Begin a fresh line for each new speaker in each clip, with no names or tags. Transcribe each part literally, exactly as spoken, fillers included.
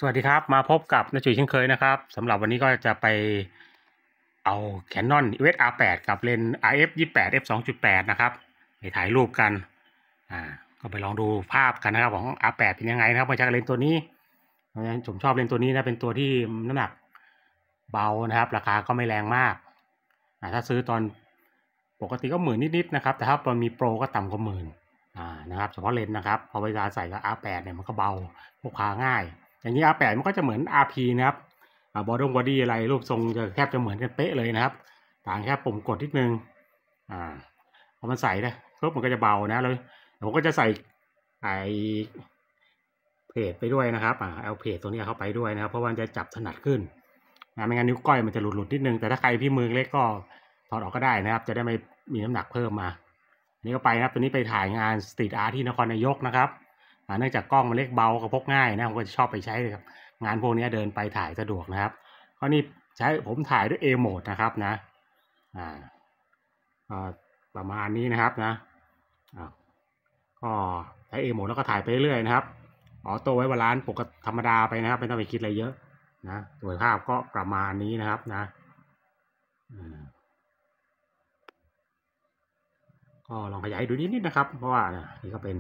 สวัสดีครับมาพบกับนจุ๋ยเช่นเคยนะครับสำหรับวันนี้ก็จะไปเอา Canon อี วี เอส อาร์ แปด กับเลนส์ อาร์ เอฟ ยี่สิบแปด เอฟ สองจุดแปด นะครับไปถ่ายรูปกันอ่าก็ไปลองดูภาพกันนะครับของ อาร์ แปด เป็นยังไงนะครับมาจากเลนส์ตัวนี้เพราะฉะนั้นผมชอบเลนส์ตัวนี้นะเป็นตัวที่น้ำหนักเบานะครับราคาก็ไม่แรงมากอ่าถ้าซื้อตอนปกติก็หมื่นนิดๆนะครับแต่ถ้าตอนมีโปรก็ต่ำกว่าหมื่นอ่านะครับเฉพาะเลนส์นะครับพอเวลาใส่กับ อาร์ แปด เนี่ยมันก็เบาพกพาง่ายอย่างนี้ อาร์ แปด มันก็จะเหมือน อาร์ พี นะครับอ่าบอดี้บอดี้อะไรรูปทรงจะแทบจะเหมือนกันเป๊ะเลยนะครับต่างแค่ปุ่มกดนิดนึงอ่าพอมันใส่นะปุ๊บมันก็จะเบานะแล้วผมก็จะใส่ไอเพจไปด้วยนะครับอ่าเอาเพจตัวนี้เข้าไปด้วยนะครับเพราะว่ามันจะจับถนัดขึ้นนะไม่งั้นนิ้วก้อยมันจะหลุดๆนิดนึงแต่ถ้าใครพี่มือเล็กก็ถอดออกก็ได้นะครับจะได้ไม่มีน้ำหนักเพิ่มมาอันนี้ก็ไปนะครับตัวนี้ไปถ่ายงานสตรีทอาร์ตที่นครนายกนะครับเนื่องจากกล้องมันเล็กเบาก็พกง่ายนะผมก็จะชอบไปใช้เลยครับงานพวกนี้เดินไปถ่ายสะดวกนะครับเพราะนี่ใช้ผมถ่ายด้วย A mode นะครับนะอ่าประมาณนี้นะครับนะก็ใช้ A mode แล้วก็ถ่ายไปเรื่อยนะครับออโต้ไว้บาลานซ์ปกติธรรมดาไปนะครับไม่ต้องไปคิดอะไรเยอะนะสวยภาพก็ประมาณนี้นะครับนะก็ลองขยายดูนิดๆนะครับเพราะว่านี่ก็เป็น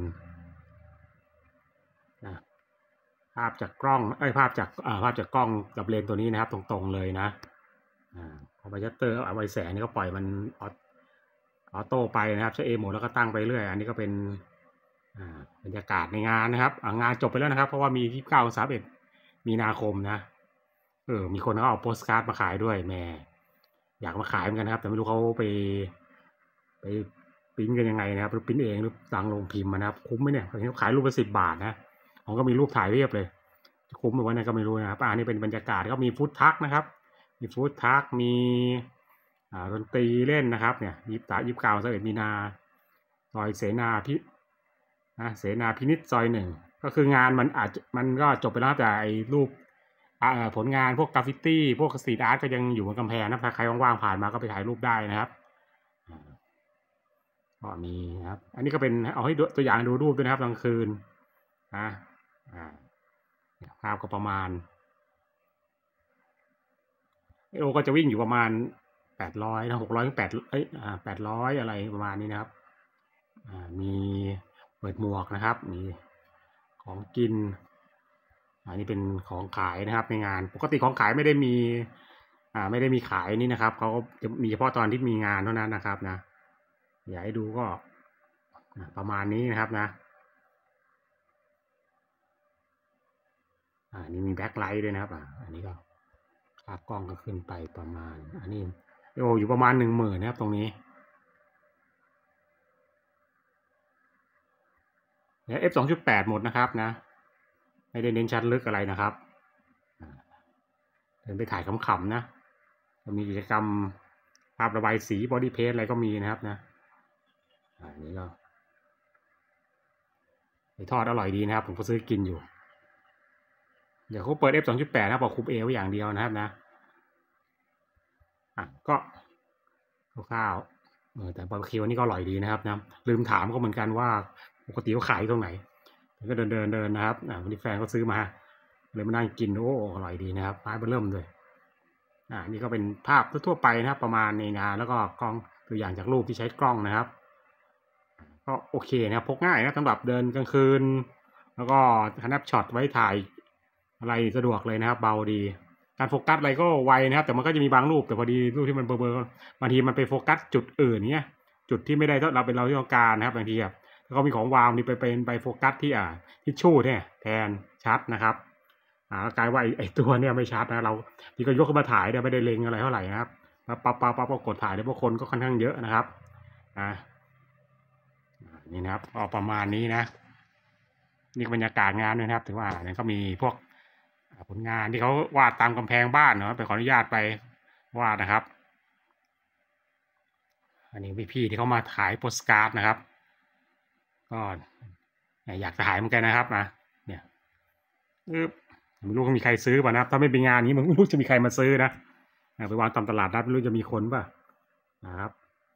นะภาพจากกล้องเอ้ยภาพจากอ่าภาพจากกล้องกับเลนส์ตัวนี้นะครับตรงๆเลยนะอ่าพอไปชัตเตอร์เอาไว้แสงนี่ก็ปล่อยมันออโต้ไปนะครับใช้เอโหมดแล้วก็ตั้งไปเรื่อยอันนี้ก็เป็นอ่าบรรยากาศในงานนะครับงานจบไปแล้วนะครับเพราะว่ามียี่สิบเก้า สามสิบเอ็ดมีนาคมนะเออมีคนเขาเอาโปสการ์ดมาขายด้วยแม่อยากมาขายเหมือนกันนะครับแต่ไม่รู้เขาไปไปปิ้นกันยังไงนะครับหรือปิ้นเองหรือสั่งลงพิมพ์นะครับคุ้มไหมเนี่ยเขาขายรูปละสิบบาทนะผมก็มีรูปถ่ายเรียบเลยคุ้มหรือว่านั่นก็ไม่รู้นะครับอันนี้เป็นบรรยากาศก็มีฟู้ดทักนะครับมีฟู้ดทักมีอ่าดนตรีเล่นนะครับเนี่ยยี่สิบสามยี่สิบเก้าสิบเอ็ดมีนาซอยเสนาพินะเสนาพินิจซอยหนึ่งก็คืองานมันอาจมันก็จบไปแล้วแต่ไอ้รูปผลงานพวกกราฟฟิตี้พวกสตรีทอาร์ตก็ยังอยู่บนกำแพงนะถ้าใครว่างๆผ่านมาก็ไปถ่ายรูปได้นะครับก็มีนะครับอันนี้ก็เป็นเอาให้ตัวอย่างดูรูปด้วยนะครับกลางคืนนะอ่าภาพก็ประมาณโอก็จะวิ่งอยู่ประมาณแปดร้อยนะหกร้อยถึงแปดเอ้ยอ่าแปดร้อยอะไรประมาณนี้นะครับอ่ามีเปิดหมวกนะครับมีของกินอันนี้เป็นของขายนะครับในงานปกติของขายไม่ได้มีอ่าไม่ได้มีขายนี่นะครับเขาจะมีเฉพาะตอนที่มีงานเท่านั้นนะครับนะอยากให้ดูก็ประมาณนี้นะครับนะอ่านี่มีแบ็คไลท์ด้วยนะครับอ่าอันนี้ก็ค่ากล้องก็ขึ้นไปประมาณอันนี้โอ้อยู่ประมาณหนึ่งหมื่นนะครับตรงนี้เนี่ย เอฟ สองจุดแปด หมดนะครับนะไม่ได้เน้นชัดลึกอะไรนะครับเดินไปถ่ายขำๆนะมีกิจกรรมภาพระบายสีบอดี้เพสอะไรก็มีนะครับนะอันนี้ก็ไอทอดอร่อยดีนะครับผมก็ซื้อกินอยู่เดี๋ยวเขาเปิด เอฟ สองจุดแปด นะบอกคุมเอไว้อย่างเดียวนะครับนะอ่ะก็คร่าวๆเออแต่บาร์บีคิวนี่ก็อร่อยดีนะครับนะลืมถามก็เหมือนกันว่าปกติเขาขายตรงไหนก็เดินเดินเดินนะครับอ่าวันนี้แฟนก็ซื้อมาเลยมานั่งกินโอ้อร่อยดีนะครับไม้เบอร์เริ่มเลยอ่านี่ก็เป็นภาพทั่วไปนะครับประมาณในงานแล้วก็กล้องตัวอย่างจากรูปที่ใช้กล้องนะครับก็โอเคนะครับพกง่ายนะสำหรับเดินกลางคืนแล้วก็สแนปช็อตไว้ถ่ายอะไรสะดวกเลยนะครับเบาดีการโฟกัสอะไรก็ไวนะครับแต่มันก็จะมีบางรูปแต่พอดีรูปที่มันเบลอๆบางทีมันไปโฟกัสจุดอื่นเนี้ยจุดที่ไม่ได้เราเป็นเราที่ต้องการนะครับบางทีแบบแล้วก็มีของวาวนี่ไปเป็นไปโฟกัสที่อ่าที่ชู่เนี่ยแทนชัดนะครับอ่ากลายว่าไอ้ตัวเนี่ยไม่ชัดนะเราที่ก็ยกขึ้นมาถ่ายเนี่ยไม่ได้เล็งอะไรเท่าไหร่นะครับปั๊บปั๊บปั๊บปั๊บกดถ่ายเนี่ยพวกคนก็ค่อนข้างเยอะนะครับอ่านี่นะครับก็ประมาณนี้นะนี่บรรยากาศงานด้วยนะครับถือว่าเนี่ยก็มีพวกผลงานที่เขาวาดตามกำแพงบ้านเนาะไปขออนุญาตไปวาดนะครับอันนี้พี่ๆที่เขามาขายโปสการ์ดนะครับก็อยากจะขายเหมือนกันนะครับนะเนี่ยไม่รู้มีใครซื้อป่ะนะถ้าไม่เป็นงานนี้มันไม่รู้จะมีใครมาซื้อนะไปวางตามตลาดนัดไม่รู้จะมีคนป่ะนะครับ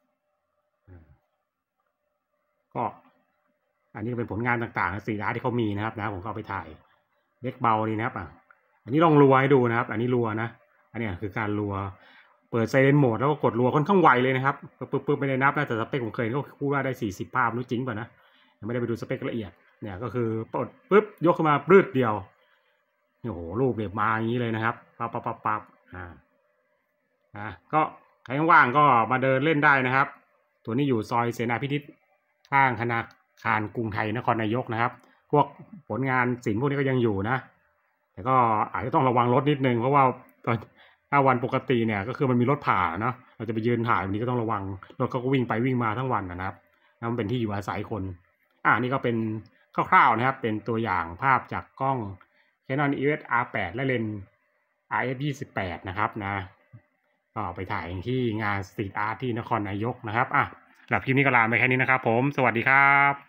ก็อันนี้เป็นผลงานต่างๆสีร้านที่เขามีนะครับนะผมก็เอาไปถ่ายเล็กเบาดีนะครับอ่ะอันนี้ลองรัวให้ดูนะครับอันนี้รัวนะอันนี้คือการรัวเปิดไซเรนโหมดแล้วก็กดรัวค่อนข้างไวเลยนะครับปึ๊บปึ๊บไม่ได้นับนะแต่สเปคผมเคยก็พูดว่าได้สี่สิบภาพรู้จริงป่ะนะยังไม่ได้ไปดูสเปคละเอียดเนี่ยก็คือปลดปึ๊บยกขึ้นมาปลื้ดเดียวโอ้โหรูปเนี่ยมาอย่างนี้เลยนะครับปั๊บปั๊บปั๊บปั๊บอ่าอ่ะก็ใครว่างก็มาเดินเล่นได้นะครับตัวนี้อยู่ซอยเสนาพินิจข้างธนาคารกรุงไทยนครนายกนะครับพวกผลงานศิลป์พวกนี้ก็ยังอยู่นะแต่ก็อาจจะต้องระวังรถนิดนึงเพราะว่าตอนถ้าวันปกติเนี่ยก็คือมันมีรถผ่านเนาะเราจะไปยืนถ่ายวันนี้ก็ต้องระวังรถเขาก็วิ่งไปวิ่งมาทั้งวันนะครับแล้วมันเป็นที่อยู่อาศัยคนอ่านี่ก็เป็นคร่าวๆนะครับเป็นตัวอย่างภาพจากกล้อง Canon อี โอ เอส อาร์ แปด และเลนส์ อาร์ เอฟ ยี่สิบแปด นะครับนะก็ไปถ่ายที่งานสตรีทอาร์ตที่นครนายกนะครับอ่ะสำหรับคลิปนี้ก็ลาไปแค่นี้นะครับผมสวัสดีครับ